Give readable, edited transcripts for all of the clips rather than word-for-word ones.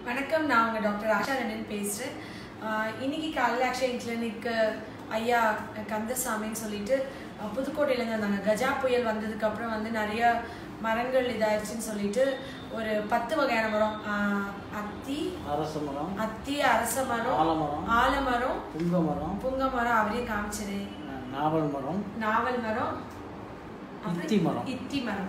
வணக்கம், நான் உங்கள் டாக்டர் ஆஷா ரனன் பேசுகிறேன். இன்றைக்கி காலையில் ஆக்சுவலி கிளினிக்கு ஐயா கந்தசாமின்னு சொல்லிட்டு புதுக்கோட்டையிலேருந்து வந்தாங்க. கஜா புயல் வந்ததுக்கப்புறம் வந்து நிறைய மரங்கள் இதாகிடுச்சின்னு சொல்லிட்டு ஒரு 10 வகையான மரம், அத்தி அரச மரம், ஆலமரம், புங்க மரம், அவரையும் காமிச்சது, நாவல் மரம், இத்தி மரம்.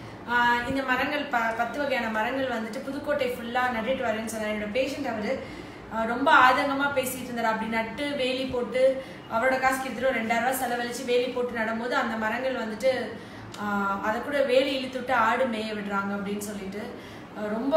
இந்த மரங்கள் 10 வகையான மரங்கள் வந்துட்டு புதுக்கோட்டை ஃபுல்லாக நட்டுட்டு வரேன்னு சொன்னார். என்னோட பேஷண்ட் அவர் ரொம்ப ஆதங்கமாக பேசிகிட்டு இருந்தார். அப்படி நட்டு வேலி போட்டு அவரோட காசுக்கு எடுத்துகிட்டு 2000 ரூபா செலவழித்து வேலி போட்டு நடும்போது அந்த மரங்கள் வந்துட்டு அதை கூட வேலி இழுத்துட்டு ஆடு மேய விடுறாங்க அப்படின்னு சொல்லிட்டு ரொம்ப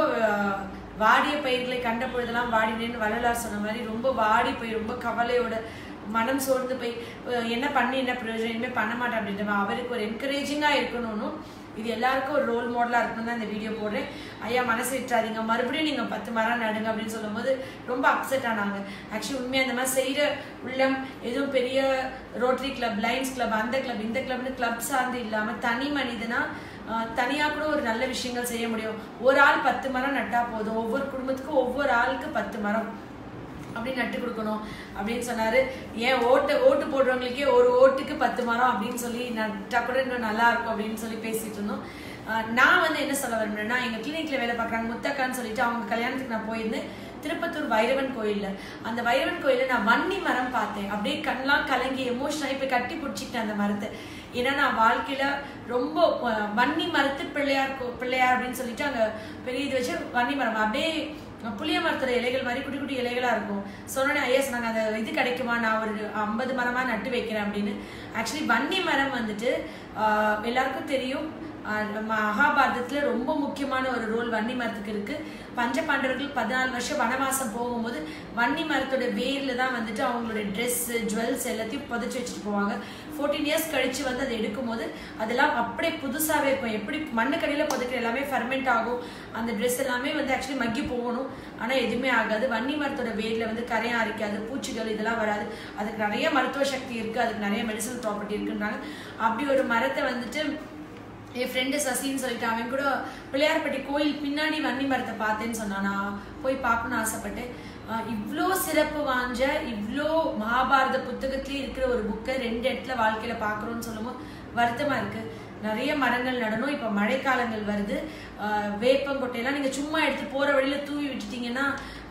வாடிய பயிர்களை கண்ட பொழுதெல்லாம் வாடினேன்னு வள்ளலார் சொன்ன மாதிரி ரொம்ப வாடி போய் ரொம்ப கவலையோட மனம் சோர்ந்து போய் என்ன பண்ணி என்ன பிரயோஜனம், இனிமேல் பண்ண மாட்டேன் அப்படின்ற அவருக்கு ஒரு என்கரேஜிங்காக இருக்கணும்னு, இது எல்லாருக்கும் ஒரு ரோல் மாடலாக இருக்கணும் தான் இந்த வீடியோ போடுறேன். ஐயா மனசு விட்டுறாதீங்க, மறுபடியும் நீங்கள் 10 மரம் நடுங்க அப்படின்னு சொல்லும் போது ரொம்ப அப்செட் ஆனாங்க. ஆக்சுவலி உண்மையாக அந்த மாதிரி செய்கிற உள்ளம் எதுவும் பெரிய ரோட்டரி கிளப், லைன்ஸ் கிளப், அந்த கிளப் இந்த கிளப்னு கிளப் சார்ந்து இல்லாமல் தனி மனிதனா தனியாக கூட ஒரு நல்ல விஷயங்கள் செய்ய முடியும். ஒரு ஆள் 10 மரம் நட்டால் போதும். ஒவ்வொரு குடும்பத்துக்கும் ஒவ்வொரு ஆளுக்கு 10 மரம் அப்படி நட்டு கொடுக்கணும் அப்படின்னு சொன்னார். ஏன் ஓட்டு போடுறவங்களுக்கே ஒரு ஓட்டுக்கு 10 மரம் அப்படின்னு சொல்லி நட்டா கூட இன்னும் நல்லா இருக்கும் அப்படின்னு சொல்லி பேசிட்டு இருந்தோம். நான் வந்து என்ன சொல்ல விரும்புறேன்னா, எங்கள் கிளினிக்ல வேலை பார்க்குறாங்க முத்தக்கான்னு சொல்லிட்டு, அவங்க கல்யாணத்துக்கு நான் போயிருந்தேன் திருப்பத்தூர் வைரவன் கோயிலில். அந்த வைரவன் கோயிலில் நான் வன்னி மரம் பார்த்தேன். அப்படியே கண்ணெலாம் கலங்கி எமோஷனாக இப்போ கட்டி பிடிச்சிக்கிட்டேன் அந்த மரத்தை. ஏன்னா நான் வாழ்க்கையில் ரொம்ப வன்னி மரத்து பிள்ளையார் அப்படின்னு சொல்லிட்டு அங்கே பெரிய இது வச்சு வன்னி மரம் அப்படியே புளிய மரத்தோட இலைகள் மாதிரி குட்டி குட்டி இலைகளாக இருக்கும். சொன்னோன்னே ஐயா சொன்னாங்க, அந்த இது கிடைக்குமா, நான் ஒரு 50 மரமாக நட்டு வைக்கிறேன் அப்படின்னு. ஆக்சுவலி வன்னி மரம் வந்துட்டு எல்லாருக்கும் தெரியும், மகாபாரதத்தில் ரொம்ப முக்கியமான ஒரு ரோல் வன்னி மரத்துக்கு இருக்குது. பஞ்சபாண்டவர்கள் 14 வருஷம் வனவாசம் போகும்போது வன்னி மரத்தோட வேரில் தான் வந்துட்டு அவங்களோட ட்ரெஸ்ஸு ஜுவல்ஸ் எல்லாத்தையும் புதைச்சி வச்சுட்டு போவாங்க. 14 இயர்ஸ் கழித்து வந்து அதை எடுக்கும்போது அதெல்லாம் அப்படியே புதுசாகவே இருக்கும். எப்படி மண்ணுக்கடியில் புதைக்கிற எல்லாமே ஃபர்மெண்ட் ஆகும். அந்த ட்ரெஸ் எல்லாமே வந்து ஆக்சுவலி மக்கி போகணும், ஆனால் எதுவுமே ஆகாது. வன்னி மரத்தோட வேரில் வந்து கரையம் அரிக்காது, பூச்சிகள் இதெல்லாம் வராது. அதுக்கு நிறைய மருத்துவ சக்தி இருக்குது, அதுக்கு நிறைய மெடிசனல் ப்ராப்பர்ட்டி இருக்குன்றாங்க. அப்படி ஒரு மரத்தை வந்துட்டு என் ஃப்ரெண்டு சசின்னு சொல்லிட்டு அவன் கூட பிள்ளையார்பட்டி கோயில் பின்னாடி வன்னி மரத்தை பார்த்தேன்னு சொன்னான். நான் போய் பார்க்கணுன்னு ஆசைப்பட்டேன். இவ்வளோ சிறப்பு வாஞ்ச இவ்வளோ மகாபாரத புத்தகத்துலேயே இருக்கிற ஒரு புக்கை 2 இடத்துல வாழ்க்கையில் பார்க்குறோன்னு சொல்லும்போது வருத்தமாக இருக்குது. நிறைய மரங்கள் நடணும். இப்போ மழைக்காலங்கள் வருது. வேப்பங்கொட்டையெல்லாம் நீங்கள் சும்மா எடுத்து போகிற வழியில் தூவி விட்டுட்டிங்கன்னா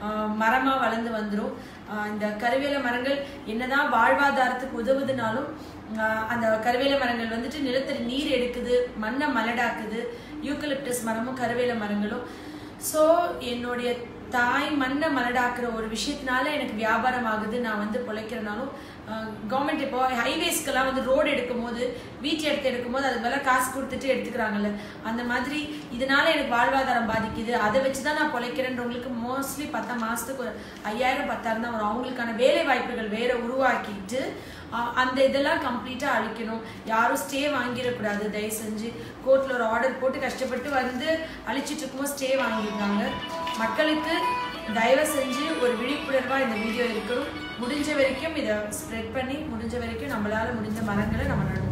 மரமாக வளர்ந்து வந்துடும். இந்த கருவேல மரங்கள் என்னதான் வாழ்வாதாரத்துக்கு உதவுதுனாலும் அந்த கருவேல மரங்கள் வந்துட்டு நிலத்தடி நீர் எடுக்குது, மண்ணை மலடாக்குது. யூக்கலிப்டஸ் மரமும் கருவேல மரங்களும். ஸோ என்னுடைய தாய் மண்ணை மலடாக்குற ஒரு விஷயத்தினால எனக்கு வியாபாரம் ஆகுது, நான் வந்து பிழைக்கிறனாலும் கவர்மெண்ட் இப்போ ஹைவேஸ்க்கெல்லாம் வந்து ரோடு எடுக்கும் போது வீட்டு எடுக்கும் போது அது மேலே காசு கொடுத்துட்டு எடுத்துக்கிறாங்கல்ல, அந்த மாதிரி இதனால எனக்கு வாழ்வாதாரம் பாதிக்குது, அதை வச்சு தான் நான் பிழைக்கிறேன்றவங்களுக்கு மோஸ்ட்லி 10 மாதத்துக்கு ஒரு 5000 10,000 தான் வரும். அவங்களுக்கான வேலை வாய்ப்புகள் வேற உருவாக்கிட்டு அந்த இதெல்லாம் கம்ப்ளீட்டாக அழிக்கணும். யாரும் ஸ்டே வாங்கிடக்கூடாது. தயவு செஞ்சு கோர்ட்டில் ஒரு ஆர்டர் போட்டு கஷ்டப்பட்டு வந்து அழிச்சிட்டு இருக்கும்போது ஸ்டே வாங்கியிருக்காங்க. மக்களுக்கு தயவு செஞ்சு ஒரு விழிப்புணர்வாக இந்த வீடியோ இருக்கணும். முடிஞ்ச வரைக்கும் இதை ஸ்ப்ரெட் பண்ணி முடிஞ்ச வரைக்கும் நம்மளால் முடிஞ்ச மரங்களை நம்ம நடுவோம்.